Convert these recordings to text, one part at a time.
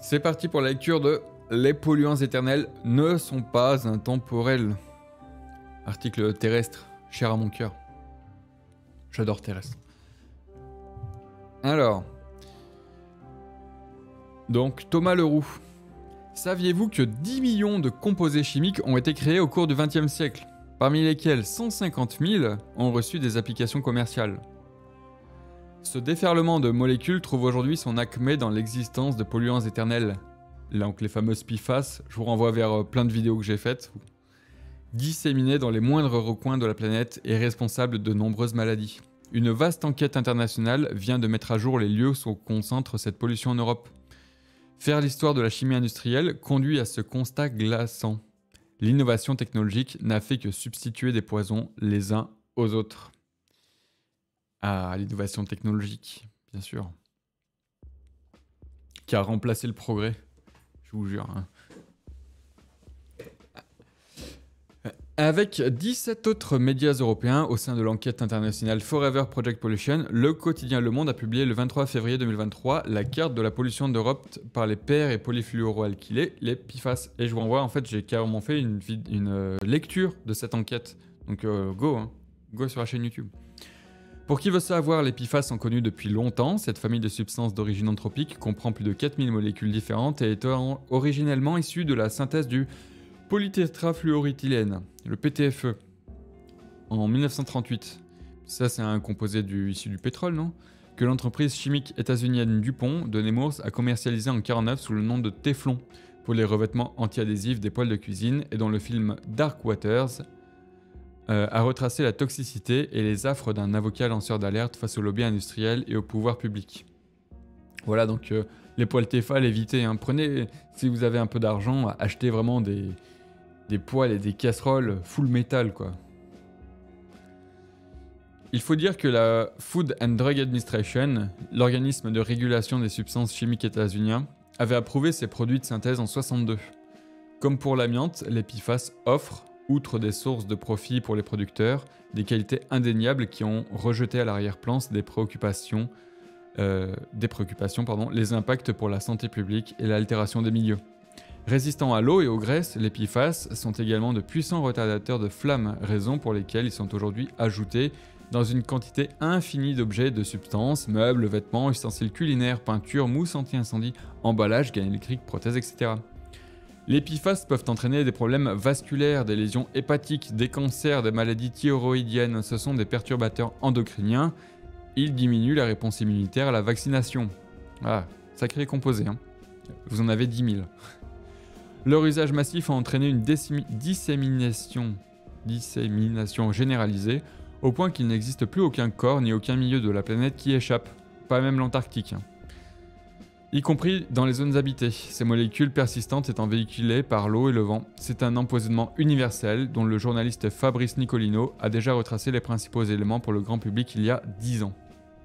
C'est parti pour la lecture de Les polluants éternels ne sont pas intemporels. Article terrestre, cher à mon cœur. J'adore terrestre. Alors, donc Thomas Leroux. Saviez-vous que 10 millions de composés chimiques ont été créés au cours du XXe siècle, parmi lesquels 150 000 ont reçu des applications commerciales? Ce déferlement de molécules trouve aujourd'hui son acmé dans l'existence de polluants éternels. Donc les fameuses PFAS, je vous renvoie vers plein de vidéos que j'ai faites, disséminés dans les moindres recoins de la planète et responsables de nombreuses maladies. Une vaste enquête internationale vient de mettre à jour les lieux où se concentre cette pollution en Europe. Faire l'histoire de la chimie industrielle conduit à ce constat glaçant. L'innovation technologique n'a fait que substituer des poisons les uns aux autres. Ah, l'innovation technologique, bien sûr. Qui a remplacé le progrès, je vous jure. Avec 17 autres médias européens au sein de l'enquête internationale Forever Project Pollution, le quotidien Le Monde a publié le 23 février 2023 la carte de la pollution d'Europe par les per et polyfluoroalkylés, les PFAS. Et je vous renvoie, en fait, j'ai carrément fait une lecture de cette enquête. Donc go sur la chaîne YouTube. Pour qui veut savoir, les PFAS sont connus depuis longtemps. Cette famille de substances d'origine anthropique comprend plus de 4000 molécules différentes et est originellement issue de la synthèse du polytétrafluoroéthylène, le PTFE, en 1938. Ça, c'est un composé issu du pétrole, non? Que l'entreprise chimique états-unienne DuPont de Nemours a commercialisé en 1949 sous le nom de Teflon pour les revêtements anti-adhésifs des poêles de cuisine et dont le film Dark Waters a retracé la toxicité et les affres d'un avocat lanceur d'alerte face au lobby industriel et au pouvoir public. Voilà, donc les poêles Tefal, évitez. Hein. Prenez, si vous avez un peu d'argent, achetez vraiment des poêles et des casseroles full métal, quoi. Il faut dire que la Food and Drug Administration, l'organisme de régulation des substances chimiques états-unien, avait approuvé ces produits de synthèse en 62. Comme pour l'amiante, les PFAS offrent, outre des sources de profit pour les producteurs, des qualités indéniables qui ont rejeté à l'arrière-plan les préoccupations, les impacts pour la santé publique et l'altération des milieux. Résistants à l'eau et aux graisses, les PFAS sont également de puissants retardateurs de flammes, raison pour lesquelles ils sont aujourd'hui ajoutés dans une quantité infinie d'objets et de substances, meubles, vêtements, ustensiles culinaires, peintures, mousses anti-incendie, emballages, gaines électriques, prothèses, etc. Les PFAS peuvent entraîner des problèmes vasculaires, des lésions hépatiques, des cancers, des maladies thyroïdiennes. Ce sont des perturbateurs endocriniens. Ils diminuent la réponse immunitaire à la vaccination. Ah, sacré composé, hein. Vous en avez 10 000. Leur usage massif a entraîné une dissémination généralisée, au point qu'il n'existe plus aucun corps ni aucun milieu de la planète qui échappe, pas même l'Antarctique, hein. Y compris dans les zones habitées, ces molécules persistantes étant véhiculées par l'eau et le vent. C'est un empoisonnement universel dont le journaliste Fabrice Nicolino a déjà retracé les principaux éléments pour le grand public il y a 10 ans.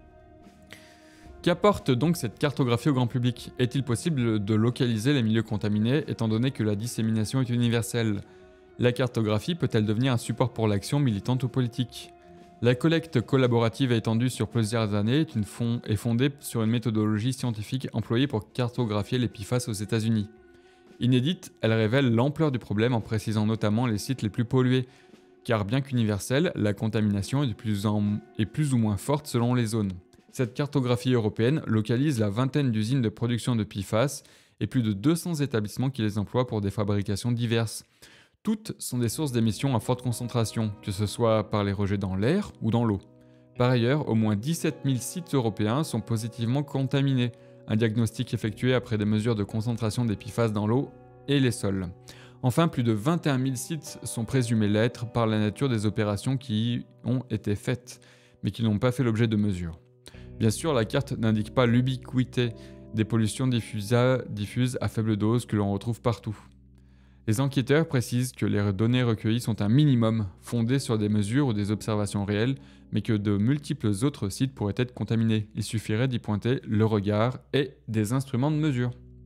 Qu'apporte donc cette cartographie au grand public? Est-il possible de localiser les milieux contaminés étant donné que la dissémination est universelle? La cartographie peut-elle devenir un support pour l'action militante ou politique? La collecte collaborative étendue sur plusieurs années est fondée sur une méthodologie scientifique employée pour cartographier les PFAS aux États-Unis. Inédite, elle révèle l'ampleur du problème en précisant notamment les sites les plus pollués, car bien qu'universelle, la contamination est plus ou moins forte selon les zones. Cette cartographie européenne localise la vingtaine d'usines de production de PFAS et plus de 200 établissements qui les emploient pour des fabrications diverses. Toutes sont des sources d'émissions à forte concentration, que ce soit par les rejets dans l'air ou dans l'eau. Par ailleurs, au moins 17 000 sites européens sont positivement contaminés, un diagnostic effectué après des mesures de concentration des PFAS dans l'eau et les sols. Enfin, plus de 21 000 sites sont présumés l'être par la nature des opérations qui y ont été faites, mais qui n'ont pas fait l'objet de mesures. Bien sûr, la carte n'indique pas l'ubiquité des pollutions diffuses à faible dose que l'on retrouve partout. Les enquêteurs précisent que les données recueillies sont un minimum, fondées sur des mesures ou des observations réelles, mais que de multiples autres sites pourraient être contaminés. Il suffirait d'y pointer le regard et des instruments de mesure.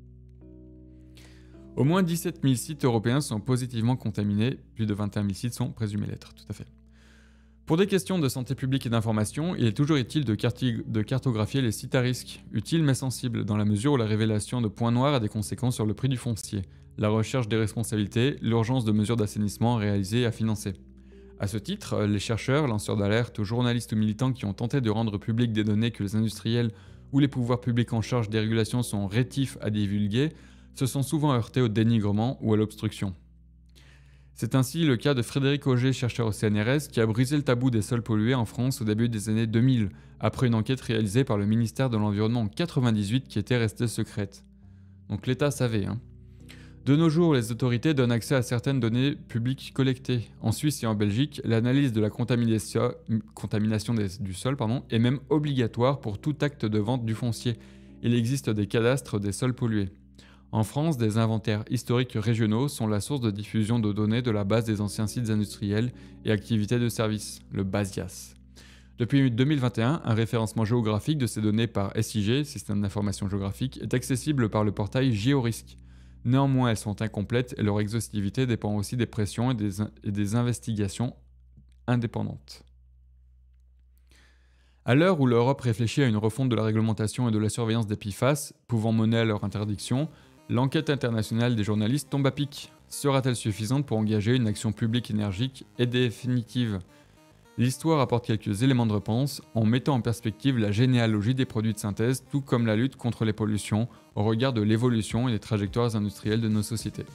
Au moins 17 000 sites européens sont positivement contaminés, plus de 21 000 sites sont présumés l'être, tout à fait. Pour des questions de santé publique et d'information, il est toujours utile de cartographier les sites à risque, utiles mais sensibles, dans la mesure où la révélation de points noirs a des conséquences sur le prix du foncier, la recherche des responsabilités, l'urgence de mesures d'assainissement réalisées et à financer. À ce titre, les chercheurs, lanceurs d'alerte, journalistes ou militants qui ont tenté de rendre publiques des données que les industriels ou les pouvoirs publics en charge des régulations sont rétifs à divulguer, se sont souvent heurtés au dénigrement ou à l'obstruction. C'est ainsi le cas de Frédéric Auger, chercheur au CNRS, qui a brisé le tabou des sols pollués en France au début des années 2000, après une enquête réalisée par le ministère de l'Environnement en 1998 qui était restée secrète. Donc l'État savait, hein. De nos jours, les autorités donnent accès à certaines données publiques collectées. En Suisse et en Belgique, l'analyse de la contamination du sol est même obligatoire pour tout acte de vente du foncier. Il existe des cadastres des sols pollués. En France, des inventaires historiques régionaux sont la source de diffusion de données de la base des anciens sites industriels et activités de service, le BASIAS. Depuis 2021, un référencement géographique de ces données par SIG, Système d'information géographique, est accessible par le portail Géorisque. Néanmoins, elles sont incomplètes et leur exhaustivité dépend aussi des pressions et des investigations indépendantes. À l'heure où l'Europe réfléchit à une refonte de la réglementation et de la surveillance des PFAS, pouvant mener à leur interdiction, l'enquête internationale des journalistes tombe à pic. Sera-t-elle suffisante pour engager une action publique énergique et définitive ? L'histoire apporte quelques éléments de réponse en mettant en perspective la généalogie des produits de synthèse, tout comme la lutte contre les pollutions, au regard de l'évolution et des trajectoires industrielles de nos sociétés.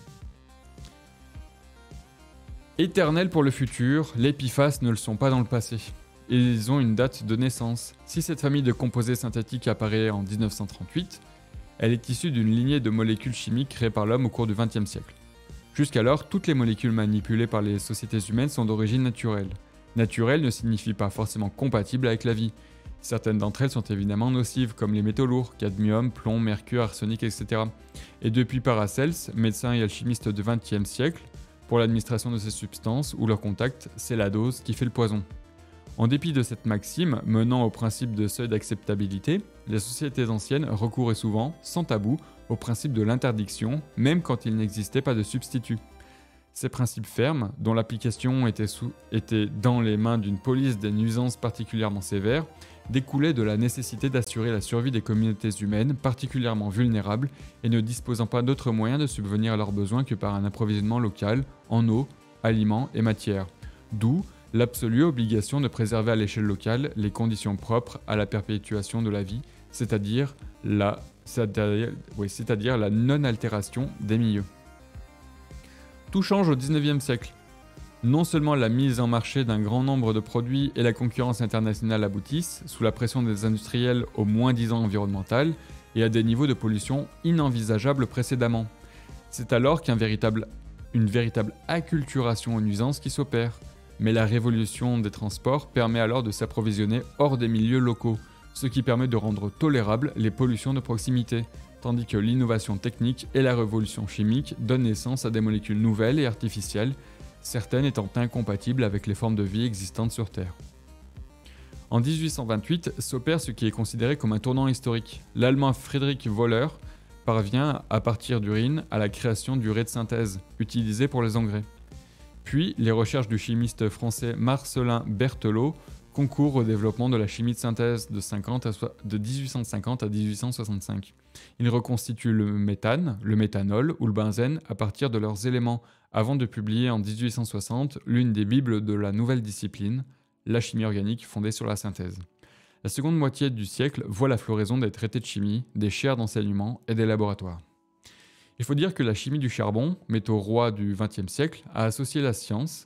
Éternels pour le futur, les PFAS ne le sont pas dans le passé. Ils ont une date de naissance. Si cette famille de composés synthétiques apparaît en 1938, elle est issue d'une lignée de molécules chimiques créées par l'homme au cours du XXe siècle. Jusqu'alors, toutes les molécules manipulées par les sociétés humaines sont d'origine naturelle. Naturel ne signifie pas forcément compatible avec la vie. Certaines d'entre elles sont évidemment nocives, comme les métaux lourds, cadmium, plomb, mercure, arsenic, etc. Et depuis Paracels, médecin et alchimiste du XXe siècle, pour l'administration de ces substances ou leur contact, c'est la dose qui fait le poison. En dépit de cette maxime, menant au principe de seuil d'acceptabilité, les sociétés anciennes recouraient souvent, sans tabou, au principe de l'interdiction, même quand il n'existait pas de substitut. Ces principes fermes, dont l'application était dans les mains d'une police des nuisances particulièrement sévères, découlaient de la nécessité d'assurer la survie des communautés humaines particulièrement vulnérables et ne disposant pas d'autres moyens de subvenir à leurs besoins que par un approvisionnement local en eau, aliments et matières. D'où l'absolue obligation de préserver à l'échelle locale les conditions propres à la perpétuation de la vie, c'est-à-dire la non-altération des milieux. Tout change au XIXe siècle. Non seulement la mise en marché d'un grand nombre de produits et la concurrence internationale aboutissent, sous la pression des industriels au moins-disant environnemental et à des niveaux de pollution inenvisageables précédemment. C'est alors qu'une véritable acculturation aux nuisances qui s'opère. Mais la révolution des transports permet alors de s'approvisionner hors des milieux locaux, ce qui permet de rendre tolérables les pollutions de proximité, tandis que l'innovation technique et la révolution chimique donnent naissance à des molécules nouvelles et artificielles, certaines étant incompatibles avec les formes de vie existantes sur Terre. En 1828 s'opère ce qui est considéré comme un tournant historique. L'Allemand Friedrich Wöhler parvient, à partir d'urine, à la création d'urée de synthèse, utilisée pour les engrais. Puis, les recherches du chimiste français Marcellin Berthelot concourent au développement de la chimie de synthèse de 1850 à 1865. Il reconstitue le méthane, le méthanol ou le benzène à partir de leurs éléments, avant de publier en 1860 l'une des bibles de la nouvelle discipline, la chimie organique fondée sur la synthèse. La seconde moitié du siècle voit la floraison des traités de chimie, des chaires d'enseignement et des laboratoires. Il faut dire que la chimie du charbon, métaux roi du XXe siècle, a associé à la science,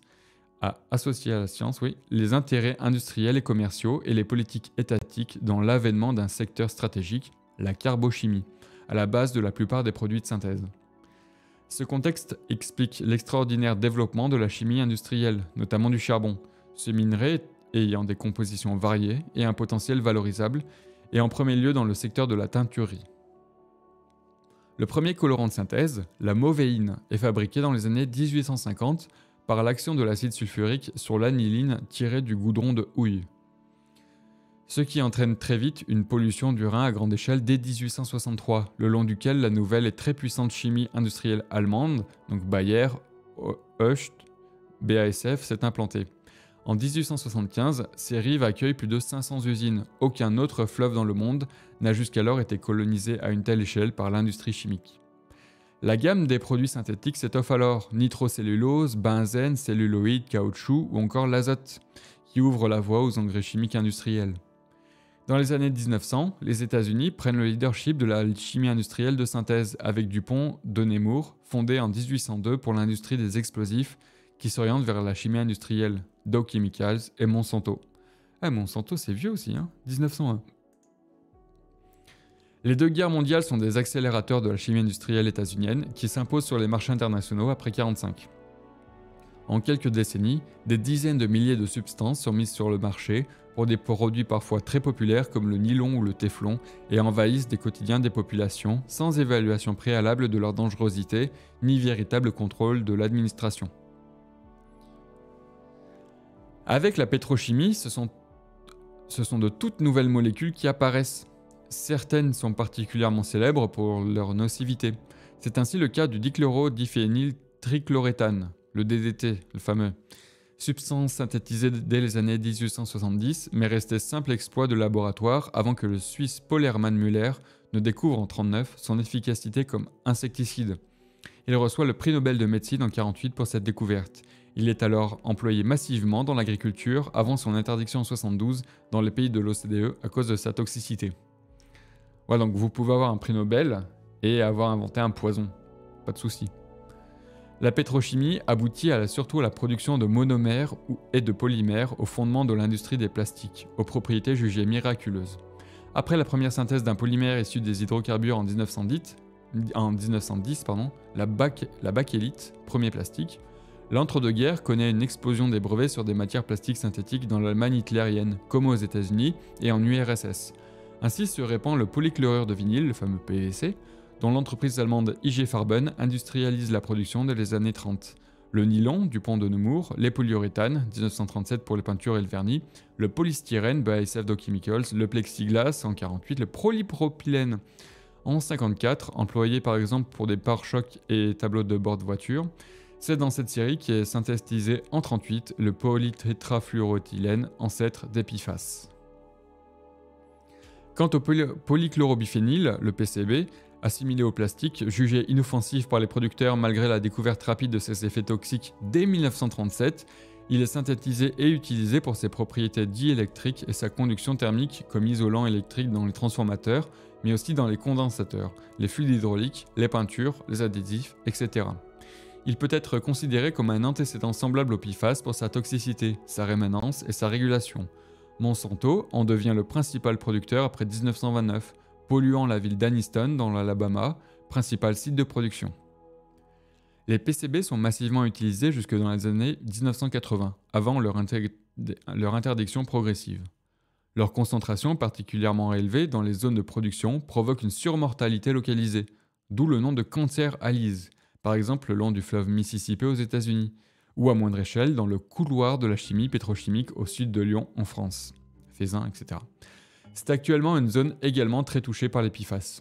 les intérêts industriels et commerciaux et les politiques étatiques dans l'avènement d'un secteur stratégique, la carbochimie, à la base de la plupart des produits de synthèse. Ce contexte explique l'extraordinaire développement de la chimie industrielle, notamment du charbon, ce minerai ayant des compositions variées et un potentiel valorisable, et en premier lieu dans le secteur de la teinturerie. Le premier colorant de synthèse, la mauvéine, est fabriqué dans les années 1850 par l'action de l'acide sulfurique sur l'aniline tirée du goudron de houille. Ce qui entraîne très vite une pollution du Rhin à grande échelle dès 1863, le long duquel la nouvelle et très puissante chimie industrielle allemande, donc Bayer, Hoechst, BASF, s'est implantée. En 1875, ces rives accueillent plus de 500 usines. Aucun autre fleuve dans le monde n'a jusqu'alors été colonisé à une telle échelle par l'industrie chimique. La gamme des produits synthétiques s'étoffe alors, nitrocellulose, benzène, celluloïd, caoutchouc ou encore l'azote, qui ouvre la voie aux engrais chimiques industriels. Dans les années 1900, les États-Unis prennent le leadership de la chimie industrielle de synthèse avec DuPont de Nemours, fondé en 1802 pour l'industrie des explosifs, qui s'oriente vers la chimie industrielle, Dow Chemicals et Monsanto. Ah, Monsanto c'est vieux aussi, hein, 1901. Les deux guerres mondiales sont des accélérateurs de la chimie industrielle états-unienne qui s'imposent sur les marchés internationaux après 1945. En quelques décennies, des dizaines de milliers de substances sont mises sur le marché pour des produits parfois très populaires comme le nylon ou le téflon et envahissent des quotidiens des populations sans évaluation préalable de leur dangerosité ni véritable contrôle de l'administration. Avec la pétrochimie, ce sont de toutes nouvelles molécules qui apparaissent. Certaines sont particulièrement célèbres pour leur nocivité. C'est ainsi le cas du dichlorodiphényltrichloréthane, le DDT, le fameux. Substance synthétisée dès les années 1870, mais restée simple exploit de laboratoire avant que le Suisse Paul Hermann Müller ne découvre en 1939 son efficacité comme insecticide. Il reçoit le prix Nobel de médecine en 1948 pour cette découverte. Il est alors employé massivement dans l'agriculture avant son interdiction en 1972 dans les pays de l'OCDE à cause de sa toxicité. Voilà, donc vous pouvez avoir un prix Nobel et avoir inventé un poison. Pas de souci. La pétrochimie aboutit surtout à la production de monomères et de polymères au fondement de l'industrie des plastiques, aux propriétés jugées miraculeuses. Après la première synthèse d'un polymère issu des hydrocarbures en 1910, la bakélite, premier plastique, l'entre-deux-guerres connaît une explosion des brevets sur des matières plastiques synthétiques dans l'Allemagne hitlérienne, comme aux États-Unis et en URSS. Ainsi se répand le polychlorure de vinyle, le fameux PVC, dont l'entreprise allemande IG Farben industrialise la production dès les années 30. Le nylon, DuPont de Nemours, les polyuréthanes, 1937 pour les peintures et le vernis, le polystyrène, BASF Dow Chemicals, le plexiglas en 1948, le polypropylène en 1954, employé par exemple pour des pare-chocs et tableaux de bord de voiture. C'est dans cette série qui est synthétisé en 1938 le polytétrafluoroéthylène, ancêtre des PFAS. Quant au polychlorobiphényl, le PCB, assimilé au plastique, jugé inoffensif par les producteurs malgré la découverte rapide de ses effets toxiques dès 1937, il est synthétisé et utilisé pour ses propriétés diélectriques et sa conduction thermique comme isolant électrique dans les transformateurs, mais aussi dans les condensateurs, les fluides hydrauliques, les peintures, les adhésifs, etc. Il peut être considéré comme un antécédent semblable au PFAS pour sa toxicité, sa rémanence et sa régulation. Monsanto en devient le principal producteur après 1929, polluant la ville d'Anniston dans l'Alabama, principal site de production. Les PCB sont massivement utilisés jusque dans les années 1980, avant leur interdiction progressive. Leur concentration particulièrement élevée dans les zones de production provoque une surmortalité localisée, d'où le nom de cancer à Lise, par exemple le long du fleuve Mississippi aux États-Unis, ou à moindre échelle dans le couloir de la chimie pétrochimique au sud de Lyon en France, Faisin, etc. C'est actuellement une zone également très touchée par les PFAS.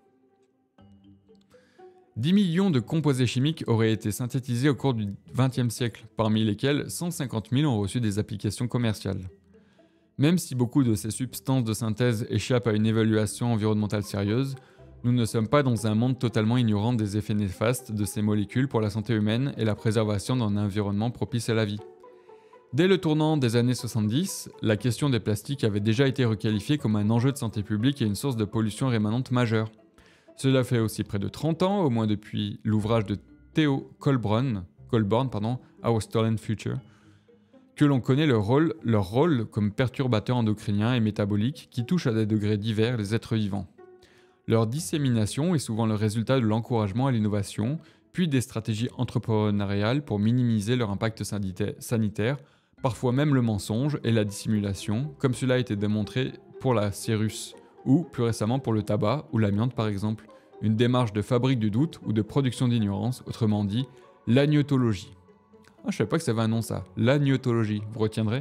10 millions de composés chimiques auraient été synthétisés au cours du XXe siècle, parmi lesquels 150 000 ont reçu des applications commerciales. Même si beaucoup de ces substances de synthèse échappent à une évaluation environnementale sérieuse, nous ne sommes pas dans un monde totalement ignorant des effets néfastes de ces molécules pour la santé humaine et la préservation d'un environnement propice à la vie. Dès le tournant des années 70, la question des plastiques avait déjà été requalifiée comme un enjeu de santé publique et une source de pollution rémanente majeure. Cela fait aussi près de 30 ans, au moins depuis l'ouvrage de Theo Colborn, Our Stolen Future, que l'on connaît leur rôle comme perturbateurs endocriniens et métaboliques qui touchent à des degrés divers les êtres vivants. Leur dissémination est souvent le résultat de l'encouragement à l'innovation, puis des stratégies entrepreneuriales pour minimiser leur impact sanitaire, parfois même le mensonge et la dissimulation, comme cela a été démontré pour la Cyrus, ou plus récemment pour le tabac ou l'amiante par exemple, une démarche de fabrique du doute ou de production d'ignorance, autrement dit, l'agnotologie. Ah, je savais pas que ça avait un nom ça, l'agnotologie, vous retiendrez?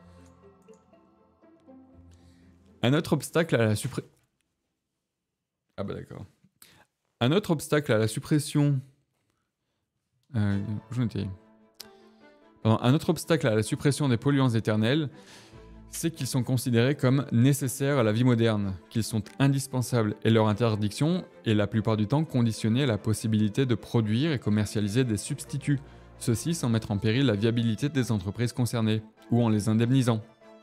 Un autre obstacle à la suppression Un autre obstacle à la suppression des polluants éternels, c'est qu'ils sont considérés comme nécessaires à la vie moderne, qu'ils sont indispensables et leur interdiction est la plupart du temps conditionnée à la possibilité de produire et commercialiser des substituts, ceci sans mettre en péril la viabilité des entreprises concernées, ou en les indemnisant.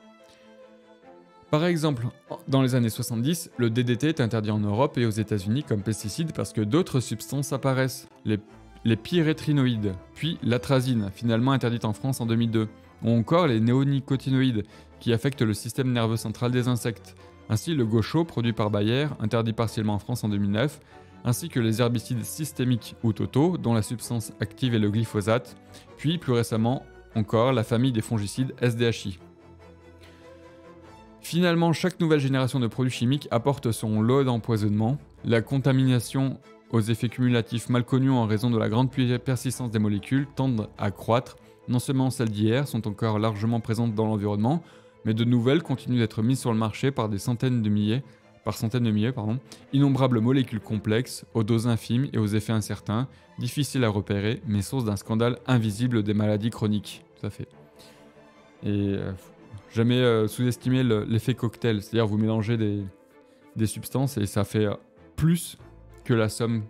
Par exemple, dans les années 70, le DDT est interdit en Europe et aux États-Unis comme pesticide parce que d'autres substances apparaissent, les pyrétrinoïdes, puis l'atrazine, finalement interdite en France en 2002, ou encore les néonicotinoïdes, qui affectent le système nerveux central des insectes. Ainsi, le gaucho, produit par Bayer, interdit partiellement en France en 2009, ainsi que les herbicides systémiques ou totaux, dont la substance active est le glyphosate, puis plus récemment encore la famille des fongicides SDHI. Finalement, chaque nouvelle génération de produits chimiques apporte son lot d'empoisonnement. La contamination aux effets cumulatifs mal connus en raison de la grande persistance des molécules tendent à croître. Non seulement celles d'hier sont encore largement présentes dans l'environnement, mais de nouvelles continuent d'être mises sur le marché par centaines de milliers, innombrables molécules complexes, aux doses infimes et aux effets incertains, difficiles à repérer, mais source d'un scandale invisible des maladies chroniques. Tout à fait. Et jamais sous-estimer l'effet cocktail, c'est-à-dire vous mélangez des substances et ça fait plus que la somme.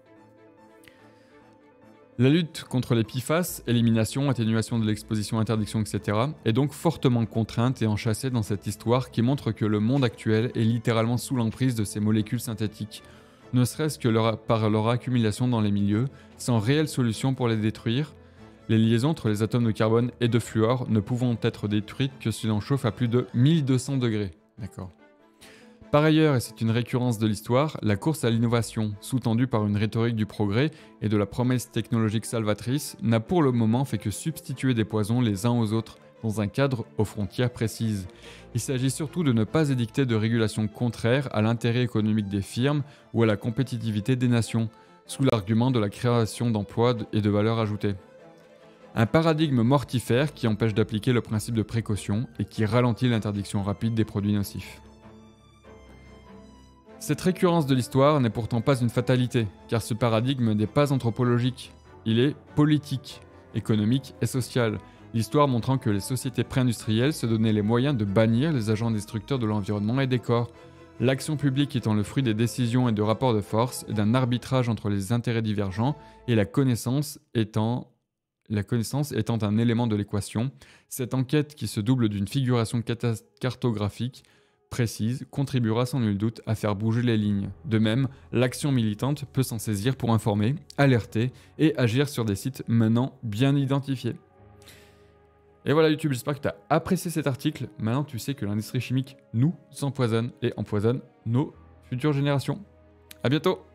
La lutte contre les PFAS, élimination, atténuation de l'exposition, interdiction, etc., est donc fortement contrainte et enchâssée dans cette histoire qui montre que le monde actuel est littéralement sous l'emprise de ces molécules synthétiques, ne serait-ce que par leur accumulation dans les milieux, sans réelle solution pour les détruire, les liaisons entre les atomes de carbone et de fluor ne pouvant être détruites que si l'on chauffe à plus de 1200 degrés. D'accord. Par ailleurs, et c'est une récurrence de l'histoire, la course à l'innovation, sous-tendue par une rhétorique du progrès et de la promesse technologique salvatrice, n'a pour le moment fait que substituer des poisons les uns aux autres dans un cadre aux frontières précises. Il s'agit surtout de ne pas édicter de régulations contraires à l'intérêt économique des firmes ou à la compétitivité des nations, sous l'argument de la création d'emplois et de valeur ajoutée. Un paradigme mortifère qui empêche d'appliquer le principe de précaution et qui ralentit l'interdiction rapide des produits nocifs. Cette récurrence de l'histoire n'est pourtant pas une fatalité, car ce paradigme n'est pas anthropologique, il est politique, économique et social, l'histoire montrant que les sociétés pré-industrielles se donnaient les moyens de bannir les agents destructeurs de l'environnement et des corps, l'action publique étant le fruit des décisions et de rapports de force et d'un arbitrage entre les intérêts divergents, et la connaissance étant un élément de l'équation. Cette enquête qui se double d'une figuration cartographique précise contribuera sans nul doute à faire bouger les lignes. De même, l'action militante peut s'en saisir pour informer, alerter et agir sur des sites maintenant bien identifiés. Et voilà YouTube, j'espère que tu as apprécié cet article. Maintenant tu sais que l'industrie chimique nous empoisonne et empoisonne nos futures générations. A bientôt!